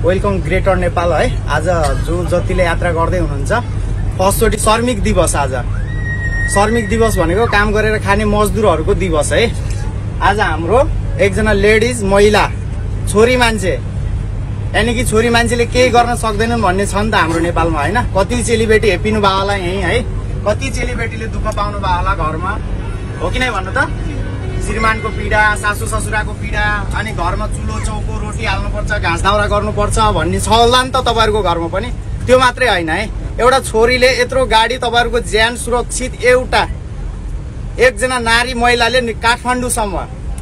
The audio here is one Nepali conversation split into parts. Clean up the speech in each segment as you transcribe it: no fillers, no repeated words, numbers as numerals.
वेलकम ग्रेटर नेपाल है। आज जो जतिले यात्रा गर्दै हुनुहुन्छ फर्स्टचोटि श्रमिक दिवस। आज श्रमिक दिवस भनेको काम गरेर खाने मजदुरहरूको दिवस है। आज हाम्रो एकजना लेडिज महिला छोरी मान्छे यानी कि छोरी मान्छेले केही गर्न सक्दैनन् भन्ने छ नि त हाम्रो नेपालमा हैन। कति चेलीबेटी हेपिनु भयो होला यही है, कति चेलीबेटीले दुःख पाउनु भयो होला घरमा, हो कि नै भन्नु त? श्रीमानको पीडा, सासू ससुराको पीडा, अनि घरमा चुलो चौको रोटी हाल्नुपर्छ, घाँस दाउरा गर्नुपर्छ भन्ने छ होला नि त तपाईहरुको घरमा पनि। त्यो मात्रै हैन है, एउटा छोरीले यत्रो गाडी तपाईहरुको ज्यान सुरक्षित एउटा एकजना नारी महिलाले काठमाडौँसम्म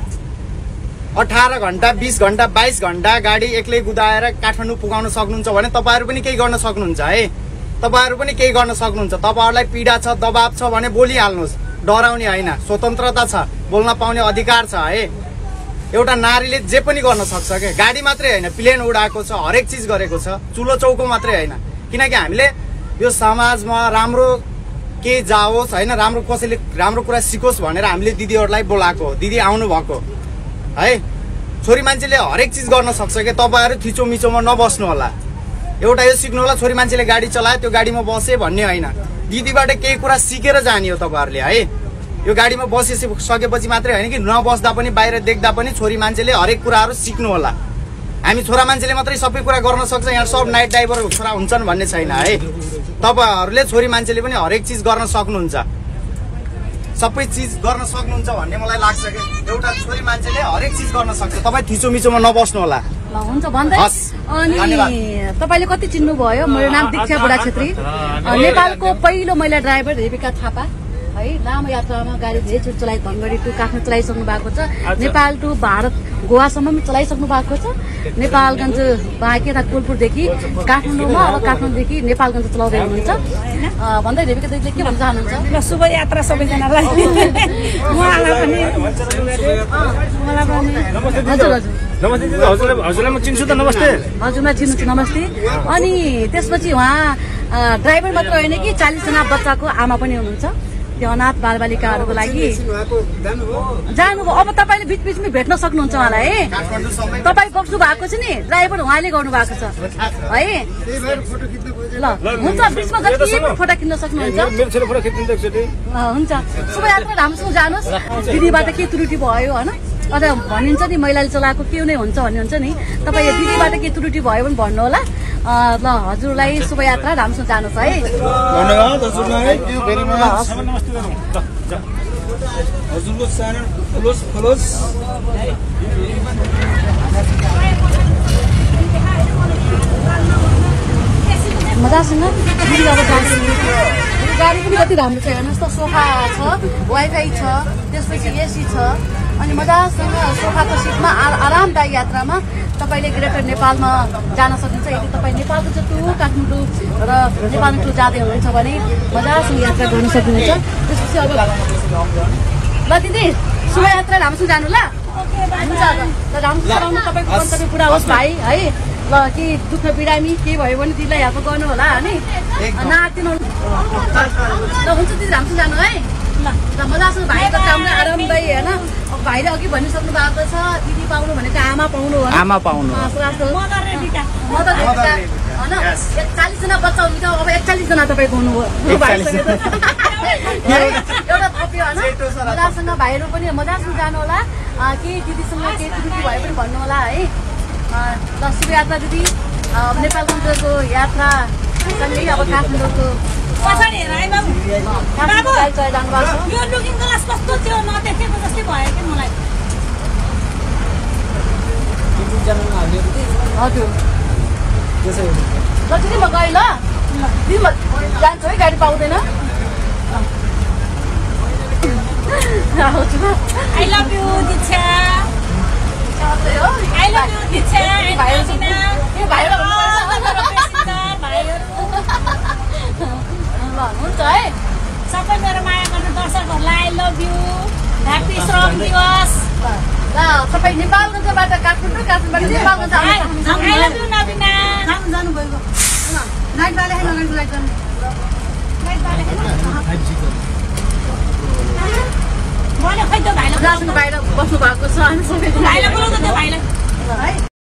18 घण्टा 20 घण्टा 22 घण्टा गाडी एक्लै कुदाएर काठमाडौँ पुगाउन सक्नुहुन्छ भने तपाईहरु पनि केही गर्न सक्नुहुन्छ है। तपाईहरु पनि केही गर्न सक्नुहुन्छ। तपाईहरुलाई पीडा छ, दबाब छ भने बोलिहाल्नुस्, डराउने हैन। स्वतन्त्रता छ, बोल्न पाउने अधिकार छ है। एउटा नारीले जे पनि गर्न सक्छ के। गाडी मात्रै हैन, प्लेन उडाएको छ, हरेक चीज गरेको छ, चुलो चौको मात्रै हैन। किनकि हामीले यो समाजमा राम्रो के जाओस् हैन, राम्रो कसैले राम्रो कुरा सिकोस् भनेर हामीले दिदीहरुलाई बोलाएको, दिदी आउनु भएको है। छोरी मान्छेले हरेक चीज गर्न सक्छ के। तपाईहरु थिचो मिचोमा नबस्नु होला। एउटा यो सिक्नु होला, छोरी मान्छेले गाडी चलाए त्यो गाडीमा बसे भन्ने हैन। दिदीबाट केही कुरा सिकेर जाने हो तपाईहरुले है। यो गाडीमा बसिसकेपछि मात्रै हैन कि नबस्दा पनि बाहिर देख्दा पनि छोरी मान्छेले हरेक कुराहरु सिक्नु होला। हामी छोरा मान्छेले मात्रै सबै कुरा गर्न सक्छ, यहाँ सब नाइट ड्राइभर छोरा हुन्छन् भन्ने छैन है। तपाईहरुले छोरी मान्छेले पनि हरेक चीज गर्न सक्नुहुन्छ, सबै चीज गर्न सक्नुहुन्छ भन्ने मलाई लाग्छ के। एउटा छोरी मान्छेले हरेक चीज गर्न सक्छ। तपाई थिचो मिचोमा नबस्नु होला। हुन्छ भन्दै अनि तपाईले कति चिन्नु भयो? मेरो नाम दीक्षा बुढा छेत्री, नेपालको पहिलो महिला ड्राइभर रेबिका थापा है। लामो यात्रामा गाडी धेरैचोटि चलाइ धनगढी टु काठमाडौँ चलाइसक्नु भएको छ। नेपाल टु भारत गोवासम्म पनि चलाइसक्नु भएको छ। नेपालगञ्ज बाँके तथा कोलपुरदेखि काठमाडौँमा, अब काठमाडौँदेखि नेपालगञ्ज चलाउँदै हुनुहुन्छ। भन्दै रेबिका दिदीले के भन्न चाहनुहुन्छ? शुभ यात्रा सबैजनालाई। हजुरलाई म चिन्छु त, नमस्ते। हजुरलाई चिन्छु, नमस्ते। अनि त्यसपछि उहाँ ड्राइभर मात्र होइन कि 40 जना बच्चाको आमा पनि हुनुहुन्छ। त्यो अनाथ बालबालिकाहरूको लागि जानुभयो। अब तपाईले बीच बीचमा भेट्न सक्नुहुन्छ उहाँलाई है। तपाई गफ्छु भएको छ नि, ड्राइभर उहाँले गर्नु भएको छ है। ल हुन्छ, बीचमा जति फोटो खिच्न सक्नुहुन्छ। हुन्छ, शुभयात्रा राम्रोसँग जानुहोस्। दिदीबाट के त्रुटि भयो हैन, अझ भनिन्छ नि महिलाले चलाएको के नै हुन्छ भन्ने हुन्छ नि। तपाईँ दिदीबाट के त्रुटि भयो भने भन्नु होला। ल हजुरलाई शुभयात्रा, राम्रोसँग जानुहोस् है। धन्यवाद हजुरलाई, थ्यांक यू भेरी मच। हजुरको च्यानल फलोज मजासँग दिदी अब जान्छु। गाडी पनि कति राम्रो छ हेर्नुहोस् त। सोफा छ, वाइफाई छ, त्यसपछि एसी छ, अनि मजासँग सोफाको सिटमा आरामदायी यात्रामा तपाईले ग्रेटर नेपालमा जान सक्नुहुन्छ। यदि तपाईँ नेपालको जति काठमाडौँ र नेपाल टु जाँदै हुनुहुन्छ भने मजासँग यात्रा गर्न सक्नुहुन्छ। त्यसपछि अब ल दिदी शुभयात्रा, राम्रोसँग जानु ल। हुन्छ ल, राम्रो चलाउनु, तपाईँको गन्तव्य पुरा होस् भाइ है। ल के दुःख बिरामी के भयो भने दिदीलाई हेल्प गर्नु होला नि, नातिनु। ल हुन्छ दिदी, राम्रोसँग जानु है। ल मजासँग भाइको काममा आरामदायी होइन। अब भाइले अघि भनिसक्नु भएको छ, दिदी पाउनु भनेको आमा पाउनु हो। आमा पाउनु होइन। 40 जना बच्चा हुनुहुन्छ, अब 41 जना तपाईँको हुनुभयो। एउटा थप्यो होइन। मजासँग भाइहरू पनि मजासँग जानु होला। केही दिदीसँग केही त्रुटि भए पनि भन्नु होला है। ल शुभयात्रा दिदी। नेपालगञ्जको यात्रा सँगै अब काठमाडौँको पछाडि हेर है बाबु। बाबु यो लुकिङ ग्लास कस्तो थियो, नदेखेको जस्तै भयो के मलाई। हजुर ल दिदी म गएँ ल। दिदी म जान्छु है, गाडी पाउँदैन। I love you Diksha. I love you Diksha. हुन्छ है, सबै मेरो माया गर्ने दर्शकहरूलाई आई लभ यु, ह्याप्पी श्रम दिवस। ल तपाईँ नेपालगञ्जबाट काठमाडौँ, काठमाडौँबाट Nepalgunj I love you Nabina. जानु भएको नाइट बाले है, नगरको लाइट जानु मैले खै त्यो भाइलाई बाहिर बस्नु भएको छ। भाइलाई बोलाउँदा त्यो भाइलाई